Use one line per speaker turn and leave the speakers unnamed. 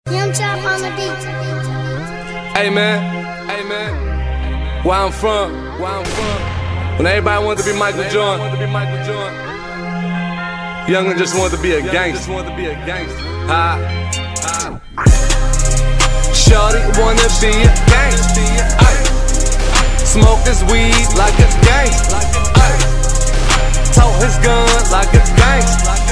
Young Chop on the beat.
Hey man, where I'm from, when everybody wanted to be Michael Jordan, Youngin just wanted to be a gangster. Shorty wanna be a gangster. Smoke his weed like a gangster. Tote his gun like a gangster.